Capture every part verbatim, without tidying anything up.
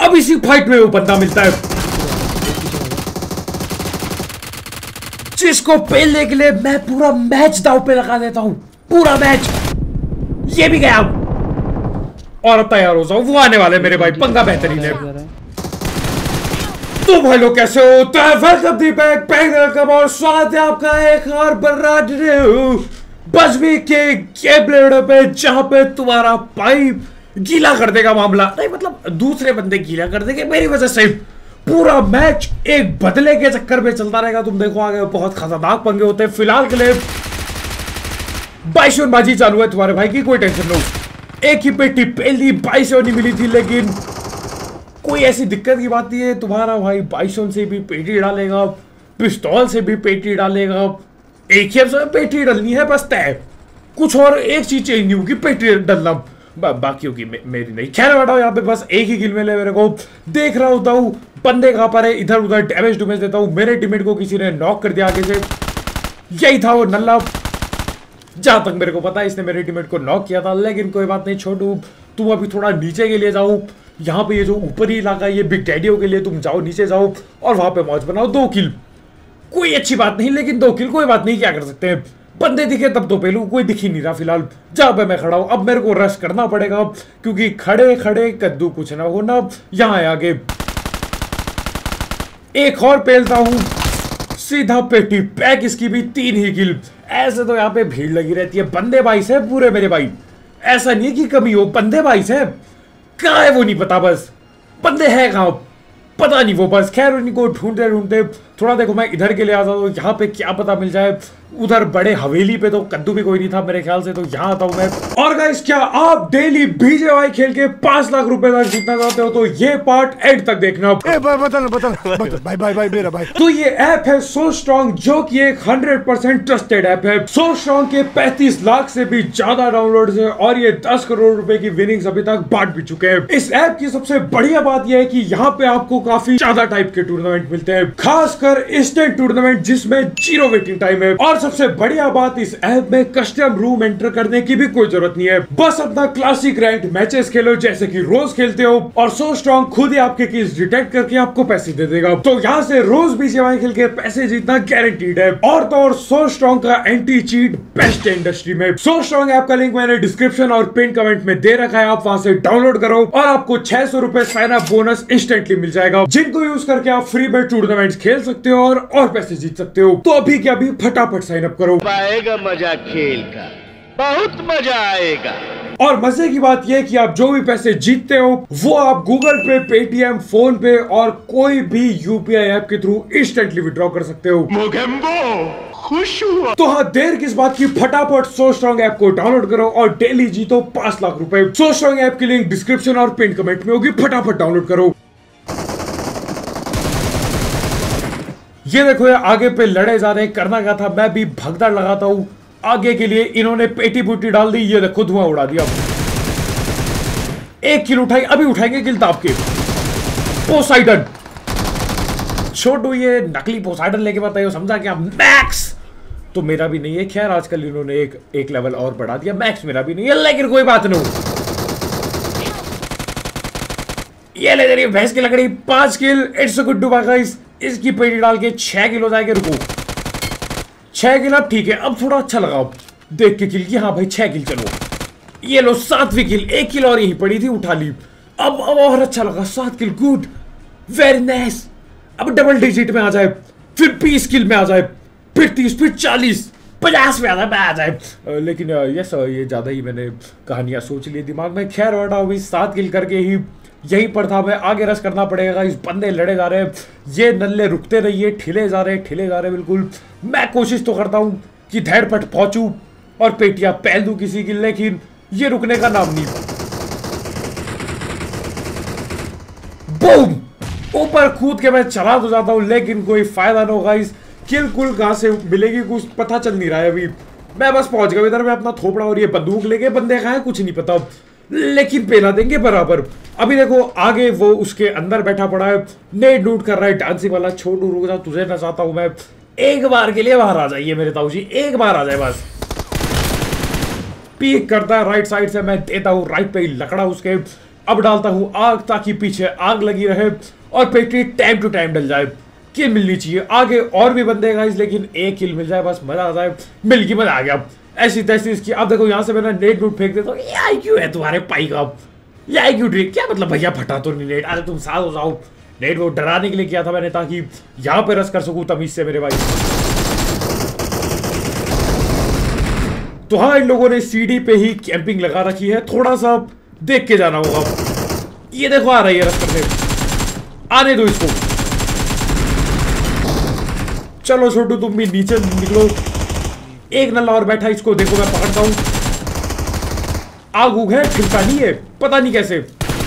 अब इसी फाइट में वो बंदा मिलता है जिसको पेलने के लिए मैं पूरा मैच दांव पे लगा देता हूं, पूरा मैच। ये भी गया और अब तैयार हो जाओ, वो आने वाले मेरे भाई, पंगा बेहतरीन है। तो भाई लोग कैसे हो? तो वेलकम दीपक पैक और स्वागत है आपका एक और बर्राड बजबी के गेम पे, जहां पे तुम्हारा पाइप गीला कर देगा मामला, नहीं मतलब दूसरे बंदे गीला कर देंगे मेरी वजह से। पूरा मैच एक बदले के चक्कर में चलता रहेगा, तुम देखो आगे बहुत खतरनाक पंगे होते हैं। फिलहाल के लिए बाईसों बाजी चालू है तुम्हारे भाई की, कोई टेंशन नहीं। एक ही पेटी पहली बाईसों नहीं मिली थी, लेकिन कोई ऐसी दिक्कत की बात नहीं है। तुम्हारा भाई बाईसों से भी पेटी डालेगा, पिस्तौल से भी पेटी डालेगा, एक ही से पेटी डालनी है बस तय, कुछ और एक चीज चेंज नहीं होगी, पेटी डालना बा, बाकियों की मे, मेरी नहीं। खैर बैठाओ यहाँ पे, बस एक ही किल मिले मेरे को, देख रहा होता हूँ बंदे कहाँ पर है, इधर उधर डैमेज डैमेज देता हूँ। मेरे टीममेट को किसी ने नॉक कर दिया आगे से, यही था वो नल्ला, जहां तक मेरे को पता है इसने मेरे टीममेट को नॉक किया था। लेकिन कोई बात नहीं, छोटू तुम अभी थोड़ा नीचे के लिए जाओ, यहाँ पे ये जो ऊपरी इलाका है ये बिग डैडियों के लिए, तुम जाओ नीचे जाओ और वहां पे मौज बनाओ। दो किल कोई अच्छी बात नहीं, लेकिन दो किल कोई बात नहीं, क्या कर सकते हैं। बंदे दिखे तब तो पहलू, कोई दिख ही नहीं रहा फिलहाल जहां पे मैं खड़ा हूं। अब मेरे को रश करना पड़ेगा क्योंकि खड़े खड़े कद्दू कुछ ना होना। यहाँ आगे एक और पेलता हूं, सीधा पेटी पैक, इसकी भी तीन ही किल। ऐसे तो यहाँ पे भीड़ लगी रहती है, बंदे बाईस है पूरे मेरे भाई, ऐसा नहीं है कि कमी हो, बंदे बाईस है। कहाँ है वो नहीं पता, बस बंदे हैं कहाँ पता नहीं वो, बस खैर उनको ढूंढते ढूंढते थोड़ा देखो मैं इधर के लिए आता हूँ, यहाँ पे क्या पता मिल जाए। उधर बड़े हवेली पे तो कद्दू भी कोई नहीं था मेरे ख्याल से, तो यहाँ आता हूँ मैं। और गाइस क्या आप डेली बीजेवाई खेल के पांच लाख रुपए तक जीतना चाहते हो तो ये पार्ट एंड तक देखना। ए, बता बता भाई भाई भाई मेरा भाई। तो ये ऐप है सो स्ट्रॉन्ग, जो कि एक हंड्रेड परसेंट ट्रस्टेड ऐप है। सो स्ट्रॉन्ग के पैंतीस लाख से भी ज्यादा डाउनलोड है और ये दस करोड़ रुपए की विनिंग्स अभी तक बांट भी चुके हैं। इस ऐप की सबसे बढ़िया बात यह है कि यहाँ पे आपको काफी ज्यादा टाइप के टूर्नामेंट मिलते हैं, खासकर इंस्टेंट टूर्नामेंट जिसमें जीरो वेटिंग टाइम है। और सबसे बढ़िया बात, इस ऐप में कस्टम रूम एंटर करने की भी कोई जरूरत नहीं है, बस अपना क्लासिक रैंक मैचेस खेलो जैसे कि रोज खेलते हो, और सो स्ट्रॉन्ग खुद ही आपके कीज डिटेक्ट करके आपको पैसे दे देगा। तो यहाँ से रोज बीजेवाई खेल के पैसे जीतना गारंटीड है। और तो और सो स्ट्रॉन्ग का एंटी चीट बेस्ट है इंडस्ट्री में। सो स्ट्रॉन्ग ऐप का लिंक मैंने डिस्क्रिप्शन और पिन कमेंट में दे रखा है, आप वहां से डाउनलोड करो और आपको छह सौ रुपए साइन अप बोनस इंस्टेंटली मिल जाएगा, जिनको यूज करके आप फ्री में टूर्नामेंट खेल सकते हो और और पैसे जीत सकते हो। तो अभी क्या अभी फटाफट साइन अप करो, आएगा मजा खेल का, बहुत मजा आएगा। और मजे की बात यह कि आप जो भी पैसे जीतते हो वो आप गूगल पे, पेटीएम, फोन पे और कोई भी यूपीआई ऐप के थ्रू इंस्टेंटली विड्रॉ कर सकते हो। मोगेम्बो खुश हुआ। तो हाँ, देर किस बात की, फटाफट सो स्ट्रॉन्ग ऐप को डाउनलोड करो और डेली जीतो पांच लाख रुपए। सो स्ट्रॉन्ग ऐप की लिंक डिस्क्रिप्शन और पिन कमेंट में होगी, फटाफट डाउनलोड करो। ये देखो ये आगे पे लड़े जा रहे हैं, करना क्या था, मैं भी भगदड़ लगाता हूं आगे के लिए। इन्होंने पेटी पुटी डाल दी, ये देखो धुआं उड़ा दिया। एक किल उठाई, अभी उठाएंगे किल ताप के। पोसाइडन छोटू ये नकली पोसाइडन लेके बताइए, समझा क्या मैक्स तो मेरा भी नहीं है। खैर आजकल इन्होंने एक एक लेवल और बढ़ा दिया, मैक्स मेरा भी नहीं है, लेकिन कोई बात नहीं। ये ले रही भैंस की लकड़ी, पांच किल, इट्स गुड टू गाइस। इसकी पेटी डाल के छह किल हो जाएंगे। रुको, छह किल अब ठीक है, अब थोड़ा अच्छा लगा देख के किल की। हाँ भाई छह किल, चलो ये लो सातवीं किल, एक किल और यही पड़ी थी उठा ली। अब अब और अच्छा लगा, सात किल, गुड, वेरी नाइस। अब डबल डिजिट में आ जाए, फिर बीस किल में आ जाए, फिर तीस, फिर चालीस, पचास में आ जाए, आ जाए। लेकिन यस ये ज्यादा ही मैंने कहानियां सोच ली दिमाग में। खैर और अभी सात किल करके ही यही पर था, मैं आगे रश करना पड़ेगा। इस बंदे लड़े जा रहे हैं, ये नल्ले रुकते रहिए, ठिले जा रहे ठिले जा रहे बिल्कुल। मैं कोशिश तो करता हूं कि धैर्य पट पहुंचूं और पेटियां पहल दूं किसी की, लेकिन ये रुकने का नाम नहीं। बूम, ऊपर कूद के मैं चला तो जाता हूं, लेकिन कोई फायदा ना होगा। इस किल कुल कहां से मिलेगी कुछ पता चल नहीं रहा है अभी। मैं बस पहुंच गया इधर, मैं अपना थोपड़ा और ये बंदूक लेके, बंदे कहां है कुछ नहीं पता, लेकिन पेला देंगे बराबर। अभी देखो आगे वो उसके अंदर बैठा पड़ा है, नेट नूट कर रहा है डांसिंग वाला। छोटू रुक जा, तुझे ना चाहता हूं मैं, एक बार के लिए बाहर आ जाइए मेरे ताऊ जी, एक बार आ जाए बस। पीक करता है राइट साइड से, मैं देता हूं राइट पे ही लकड़ा उसके। अब डालता हूँ आग ताकि पीछे आग लगी रहे और पेटी टाइम टू टाइम डल जाए। किल मिलनी चाहिए, आगे और भी बंदे गाइस लेकिन एक किल मिल जाए बस, मजा आ जाए। मिल गई, मजा आ गया। ऐसी तैसी इसकी। अब देखो यहाँ से मैंने नेट नूट फेंक देता हूँ। ये आई क्यू है तुम्हारे पाई का, ये आई क्यू ड्रिक क्या मतलब भैया फटा तो नहीं नेट, अरे तुम साथ हो जाओ। नेट वो डराने के लिए किया था मैंने ताकि यहाँ पे रस कर सकूँ तमीज से मेरे भाई। तो हाँ, इन लोगों ने सीढ़ी पे ही कैंपिंग लगा रखी है, थोड़ा सा देख के जाना होगा। ये देखो आ रही है रस करने, आने दो इसको। चलो छोटू तुम भी नीचे निकलो। एक नल्ला और बैठा, इसको देखो मैं पकड़ता हूं। आग उग है, खिलता नहीं है, पता नहीं कैसे।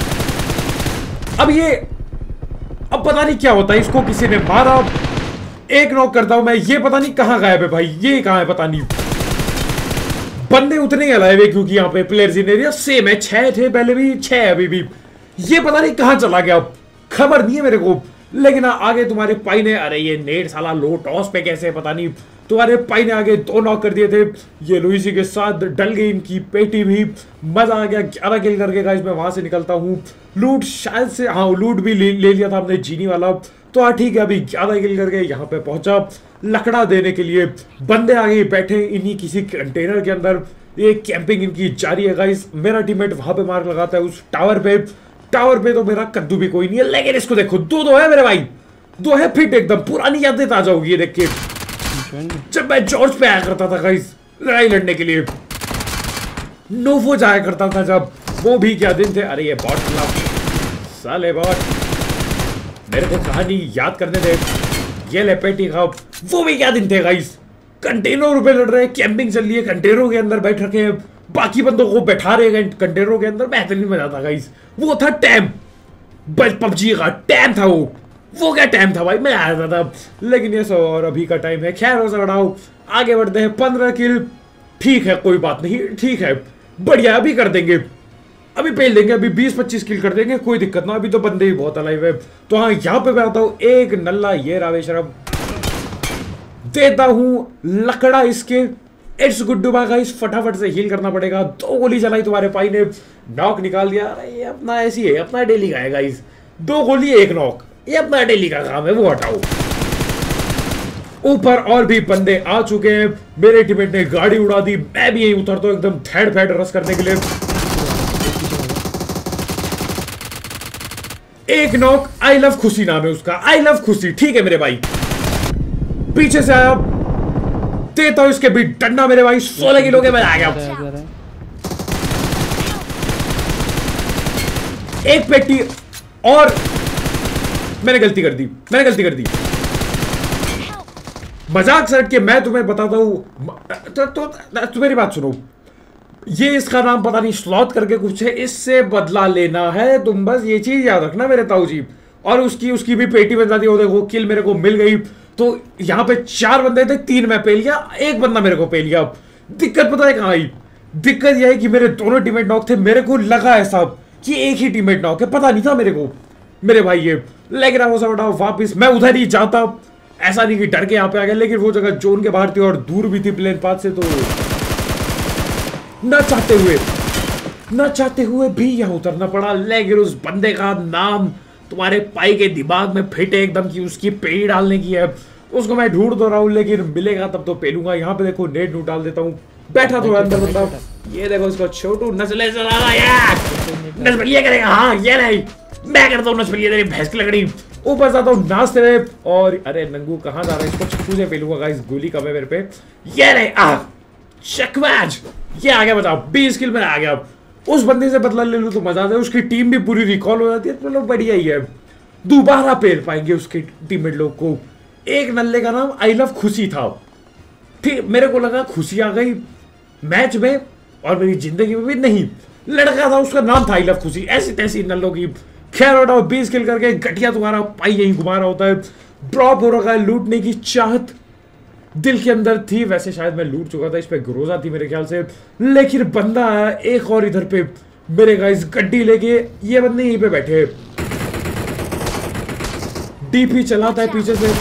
अब ये अब पता नहीं क्या होता है, इसको किसी ने मारा। एक नॉक करता हूं मैं, ये पता नहीं कहां गायब है भाई, ये कहां है पता नहीं। बंदे उतने ही अलाइव है क्योंकि यहाँ पे प्लेयर्स इन एरिया सेम है, छह थे पहले भी, छह है अभी भी। ये पता नहीं कहां चला गया, खबर नहीं है मेरे को। लेकिन आगे तुम्हारे पाई ने, अरे ये नेट साला लो टॉस पे कैसे पता नहीं, तुम्हारे पाई ने आगे दो नॉक कर दिए थे। ये लुइसी के साथ डल गई इनकी पेटी भी, मजा आ गया। ग्यारह किल करके गाइस मैं वहां से निकलता हूँ। लूट शायद से, हाँ लूट भी ले, ले लिया था हमने जीनी वाला। तो हाँ ठीक है, अभी ग्यारह किल करके यहाँ पे पहुंचा लकड़ा देने के लिए। बंदे आगे बैठे इन्हीं किसी कंटेनर के अंदर, ये कैंपिंग इनकी जारी है गाइस। मेरा टीममेट वहां पे मार्क लगाता है उस टावर पे। टावर पे तो मेरा कद्दू भी कोई नहीं है, लेकिन इसको देखो, दो दो है मेरे भाई, दो है फिट एकदम। पुरानी यादें ताजा होगी ये देख के, जब मैं जॉर्ज पे आया करता था गाइस लड़ाई लड़ने के लिए। नोवो जाया करता था जब, वो भी क्या दिन थे। अरे ये बॉट साले बॉट, मेरे को कहानी याद करने दे। ये ले पेटी खाओ, वो भी क्या दिन थे गाइस। कंटेनर पे लड़ रहे हैं, कैंपिंग चल रही है, कंटेनरों के अंदर बैठ रखे हैं, बाकी बंदों को बैठा रहे हैं कंटेनरों के अंदर। बेहतरीन मजा था गाइस, वो था टैम, बस पबजी का टैम था वो। वो क्या टाइम था भाई, मैं आ रहा था। लेकिन ये सो और अभी का टाइम है, खैर हो बढ़ाओ, आगे बढ़ते हैं। पंद्रह किल ठीक है, कोई बात नहीं, ठीक है, बढ़िया, अभी कर देंगे, अभी पेल देंगे, अभी बीस पच्चीस किल कर देंगे, कोई दिक्कत ना। अभी तो बंदे ही बहुत अलाइव है। तो हाँ, यहाँ पे मैं आता हूँ, एक नल्ला ये रावेशरम देता हूँ लकड़ा इसके। इट्स गुड टू गाइस, फटाफट से हील करना पड़ेगा। दो गोली चलाई तुम्हारे भाई ने, नॉक निकाल दिया। अरे ये अपना ऐसी है, अपना डेली का है गाइस, दो गोली एक नॉक, ये अपना डेली का काम है, वो हटाओ। ऊपर और भी बंदे आ चुके हैं, मेरे टीममेट ने गाड़ी उड़ा दी, मैं भी यहीं उतरता हूं एकदम थैड फैड रस करने के लिए। एक नॉक, आई लव खुशी नाम है उसका, आई लव खुशी, ठीक है मेरे भाई। पीछे से आया, देता हूं इसके भी डंडा मेरे भाई, सोलह किलो के मैं आ गया। एक पेटी और, मैंने गलती कर दी, मैंने गलती कर दी। मजाक सट के मैं तुम्हें बताता हूं, तो, तो, तो मेरी बात सुनो। ये इसका नाम पता नहीं स्लॉथ करके कुछ है, इससे बदला लेना है, तुम बस ये चीज याद रखना मेरे ताऊ जी। और उसकी उसकी भी पेटी बन जाती है। वो देखो किल मेरे को मिल गई। तो यहाँ पे चार बंदे थे, तीन मैं पेल गया, एक बंदा मेरे को पेल गया। दिक्कत पता है कहाँ आई? दिक्कत यह है कि मेरे दोनों टीममेट नॉक थे। मेरे को लगा ऐसा कि एक ही टीममेट नॉक है, पता नहीं था मेरे को मेरे भाई ये। लेकिन वो सब उठाओ वापिस, मैं उधर ही जाता, ऐसा नहीं कि डर के यहाँ पे आ गया। लेकिन वो जगह जोन के बाहर थी और दूर भी थी प्लेन पाथ से, तो न चाहते हुए न चाहते हुए भी यहाँ उतरना पड़ा। लेकिन उस बंदे का नाम तुम्हारे पाई के दिमाग में फिट है एकदम कि उसकी पेड़ी डालने की है। उसको मैं ढूंढ तो रहा हूँ, लेकिन मिलेगा तब तो पेलूंगा। यहाँ पे देखो नेट नूट डाल देता हूँ, बैठा तो अंदर बंदा। ये देखो इसको छोटू नस्ले चला रहा है, नस्बलिया करेगा। हाँ ये नहीं, मैं करता हूँ नस्बलिया, तेरी भैंस की लकड़ी। ऊपर जाता हूँ नाचते रहे। और अरे नंगू कहाँ जा रहा है, इसको चक्कू से पेलूंगा गाइस, गोली कम है मेरे पे। ये नहीं, आ चकवाज, ये आ गया, बताओ बीस किल में आ गया। उस बंदे से बदला ले लो तो मजा आता है, उसकी टीम भी पूरी रिकॉल हो जाती है, तो लोग बढ़िया ही है। दोबारा पेल पाएंगे उसके टीममेट लोग को। एक नल्ले का नाम आई लव खुशी था, ठीक। मेरे को लगा खुशी आ गई मैच में और मेरी जिंदगी में भी नहीं। लड़का था, उसका नाम था आई लव खुशी। ऐसी तैसी नल्लों की खैर उठाओ। बीस किल करके घटिया तुम्हारा पाई यहीं घुमा रहा होता है। ड्रॉप हो रखा है, लूटने की चाहत दिल के अंदर थी। वैसे शायद मैं लूट चुका था, इस पे ग्रोजा थी मेरे ख्याल से। लेकिन बंदा आया एक और इधर पे मेरे गाइस गड्डी लेके। ये बंदे यहीं पे बैठे, डीपी चलाता है पीछे से।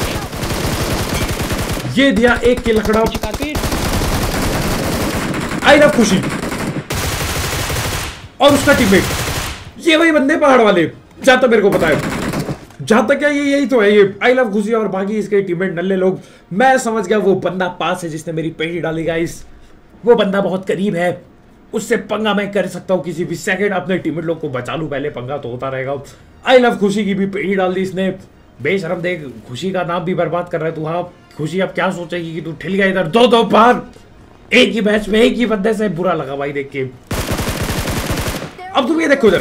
ये दिया एक के लकड़ा, आई लव खुशी। और उसका टीममेट ये वही बंदे पहाड़ वाले, जहां तक मेरे को पता है, जहां तक क्या ये यही तो है ये आई लव खुशी और बाकी इसके टीममेट नल्ले लोग। मैं समझ गया वो बंदा पास है जिसने मेरी पेटी डाली गाइस, वो बंदा बहुत करीब है, उससे पंगा मैं कर सकता हूँ किसी भी सेकंड। अपने टीममेट लोग को बचा लूं पहले, पंगा तो होता रहेगा। आई लव खुशी की भी पेटी डाल दी इसने, बेशरम देख खुशी का नाम भी बर्बाद कर रहा है तू। हाँ खुशी अब क्या सोचेगी कि तू ठिल गया इधर, दो दो बार एक ही मैच में एक ही बंदे से, बुरा लगा भाई देख के। अब तुम ये देखो जरा,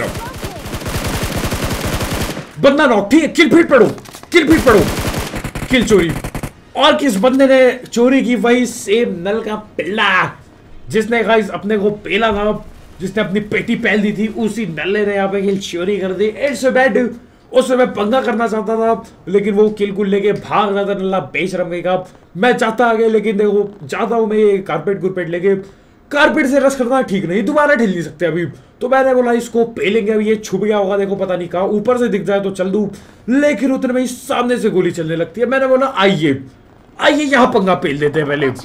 बंदा नॉक, ठीक है, किल फीड पढ़ो, किल फीड पढ़ो, किल चोरी। और किस बंदे ने चोरी की? वही सेम नल का पिल्ला जिसने गाइस अपने को पेला था, जिसने अपनी पेटी पहल दी थी, उसी नल्ले ने यहाँ पे किल चोरी कर दी। It's bad. उससे मैं पंगा करना चाहता था लेकिन वो किल कुल लेके भाग रहा था नल्ला बेशरम का। मैं चाहता आगे लेकिन देखो जाता हूँ मैं ये कारपेट गुरपेट लेके, कारपेट से रस करना ठीक नहीं, दोबारा ढिल नहीं सकते अभी। तो मैंने बोला इसको पेलेंगे, अभी ये छुप गया होगा देखो, पता नहीं कहाँ, ऊपर से दिख जाए तो चल दूं, लेकिन उतने में ही सामने से गोली चलने लगती है। मैंने बोला आइए आइए यहाँ पंगा पेल देते हैं पहले।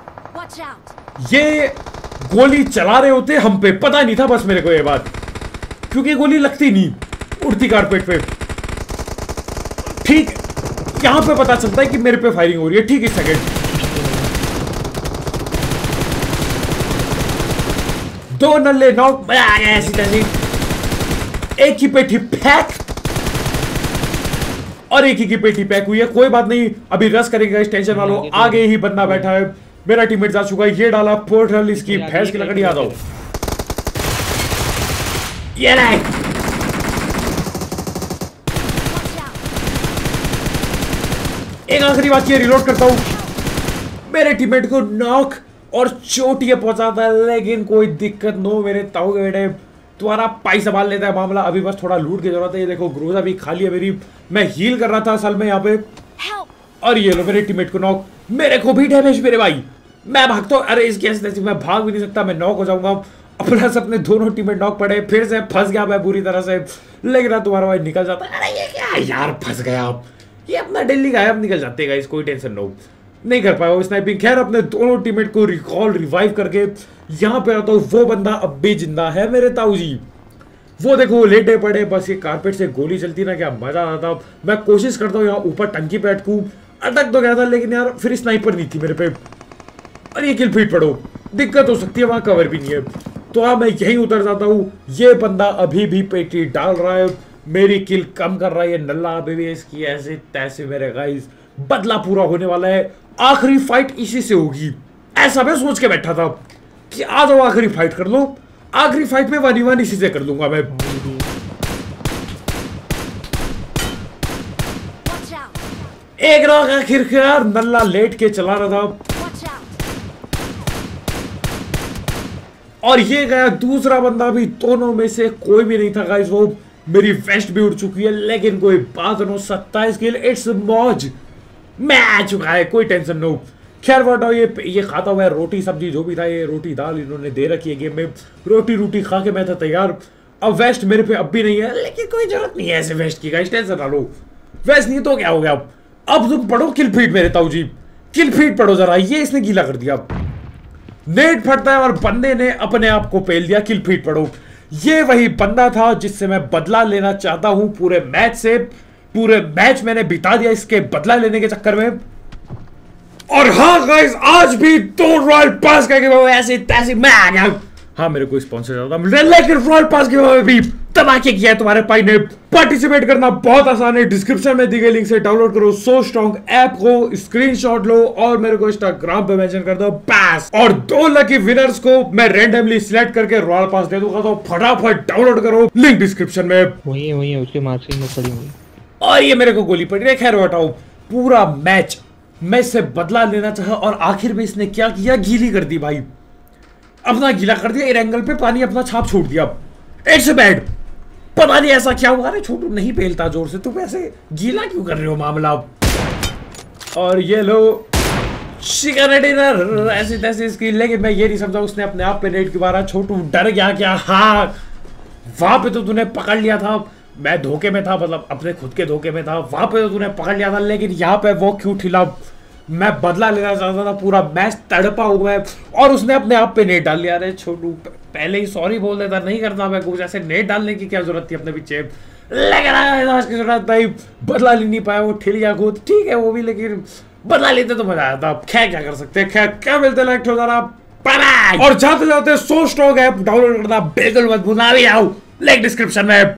ये गोली चला रहे होते हम पे, पता नहीं था बस मेरे को ये बात, क्योंकि गोली लगती नहीं उड़ती कारपेट पे। ठीक यहाँ पे पता चलता है कि मेरे पे फायरिंग हो रही है, ठीक इस सेकेंड। दो नल्ले नॉक, मजा आ गया ऐसी तैसी। एक ही पेटी पैक और एक ही की पेटी पैक हुई है। कोई बात नहीं, अभी रस करेंगे इस, टेंशन वालों। आगे ही बंदा बैठा है, मेरा टीममेट जा चुका है। ये डाला पोर्टल, इसकी भैंस की लकड़ी आ जाओ। ये नहीं, एक आखिरी बात ये रिलोड करता हूं। मेरे टीममेट को नॉक और चोट ये पहुंचाता है, लेकिन कोई दिक्कत नो मेरे ताऊ के बेटे, तुम्हारा पाई संभाल लेता है मामला। अभी बस थोड़ा लूट की जरूरत है। ये देखो ग्रोजा भी खाली है मेरी, मैं हील कर रहा था असल में यहाँ पे। और ये लो मेरे टीममेट को नॉक, मेरे को भी डैमेज मेरे भाई। मैं भागता हूँ, अरे इसकी ऐसी मैं भाग भी नहीं सकता, मैं नॉक हो जाऊंगा। अपना अपने दोनों टीममेट नॉक पड़े, फिर से फंस गया मैं बुरी तरह से, लेकिन तुम्हारा भाई निकल जाता है। अरे ये क्या यार, फंस गया आप, ये अपना डेली गायब निकल जाते हैं, कोई टेंशन नो, नहीं कर पाया वो स्नाइपिंग। खैर अपने दोनों टीममेट को रिकॉल रिवाइव करके यहाँ पे आता हूँ। वो बंदा अब भी जिंदा है मेरे ताऊ जी, वो देखो वो लेटे पड़े, बस ये कारपेट से गोली चलती ना, क्या मजा आता। मैं कोशिश करता हूँ यहाँ ऊपर टंकी पे अटकूं, अटक तो गया था लेकिन यार फिर स्नाइपर नहीं थी मेरे पे। और ये किल फीट पड़ो, दिक्कत हो सकती है, वहां कवर भी नहीं है। तो हाँ मैं यहीं उतर जाता हूँ। ये बंदा अभी भी पेटी डाल रहा है, मेरी किल कम कर रहा है ये नल्ला अभी भी। इसकी ऐसे तैसे मेरे गाइस बदला पूरा होने वाला है। आखिरी फाइट इसी से होगी, ऐसा मैं सोच के बैठा था कि आ जाओ आखिरी फाइट कर लो। आखिरी फाइट में वन वन इसी से कर लूंगा मैं। एक रॉक आखिरकार नल्ला लेट के चला रहा था और ये गया दूसरा बंदा भी। दोनों में से कोई भी नहीं था गाइस, वो मेरी वेस्ट भी उड़ चुकी है, लेकिन कोई बात नो, सत्ताईस किल, इट्स मौज, मैं आ चुका है, कोई टेंशन नो। खैर बताओ, ये ये खाता हुआ है रोटी सब्जी जो भी था, ये रोटी दाल इन्होंने दे रखी है गेम में। रोटी रोटी खा के मैं था तैयार। अब वेस्ट मेरे पे अब भी नहीं है, लेकिन कोई जरूरत नहीं है ऐसे वेस्ट की गाइस, टेंशन ना लो। वेस्ट नहीं तो क्या हो गया, अब अब तुम पढ़ो किल फीड मेरे ताऊ जी, किल फीड पढ़ो जरा। ये इसने गीला कर दिया, नेट फटता है और बंदे ने अपने आप को पेल दिया। किल फीड पढ़ो, ये वही बंदा था जिससे मैं बदला लेना चाहता हूं पूरे मैच से। पूरे मैच मैंने बिता दिया इसके बदला लेने के चक्कर में। और हाँ गाइस, आज भी दो रॉयल पास का गिव अवे ऐसे तैसे मैं आ गया। हाँ मेरे को स्पॉन्सर होता, लेकिन रॉयल पास गिव अवे भी धमाके किया है तुम्हारे भाई ने। पार्टिसिपेट करना बहुत आसान है, डिस्क्रिप्शन में दी गई लिंक से डाउनलोड करो सो स्ट्रॉन्ग ऐप को, स्क्रीनशॉट लो और मेरे को इंस्टाग्राम पे मेंशन कर दो बस। और दो लकी विनर्स को मैं रैंडमली सिलेक्ट करके रॉयल पास दे दूंगा, तो फटाफट डाउनलोड करो, लिंक डिस्क्रिप्शन में। वही है वही है, उसके मार्क्सिंग में पड़ी हुई। और ये मेरे को गोली पड़ी है। खैर हटाओ, पूरा मैच मैं इससे बदला लेना चाहा और आखिर में इसने क्या किया, गीली कर दी भाई, अपना गीला कर दिया। एंगल पे पानी अपना छाप छोड़ दिया। इट्स बैड, पता नहीं ऐसा क्या हुआ। अरे छोटू नहीं पेलता जोर से, तुम ऐसे गीला क्यों कर रहे हो मामला। और ये लो चिकन डिनर ऐसी तैसी इसकी, लेकिन मैं ये नहीं समझा उसने अपने आप पे नेट क्यों मारा। छोटू डर गया क्या? हाँ वहां पे तो तूने पकड़ लिया था, मैं धोखे में था, मतलब अपने खुद के धोखे में था। वहां पे तो तूने पकड़ लिया था, लेकिन यहाँ पे वो क्यों ठिला, मैं बदला लेना चाहता था, पूरा मैच तड़पा हुआ है और उसने अपने आप पे नेट डाल लिया। अरे छोटू पहले ही सॉरी बोल देता, नहीं करता मैं कुछ, ऐसे नेट डालने की क्या जरूरत थी अपने पीछे। लेकिन आज की जरूरत भाई बदला ले नहीं पाया वो ठिलिया खुद, ठीक है वो भी, लेकिन बदला लेते तो मजा आया था। खैर क्या कर सकते हैं, खैर क्या मिलते लाइक हो जाना और जाते जाते सो स्ट्रॉन्ग ऐप डाउनलोड करना बिल्कुल मत भूलना। भी आओ लिंक डिस्क्रिप्शन में।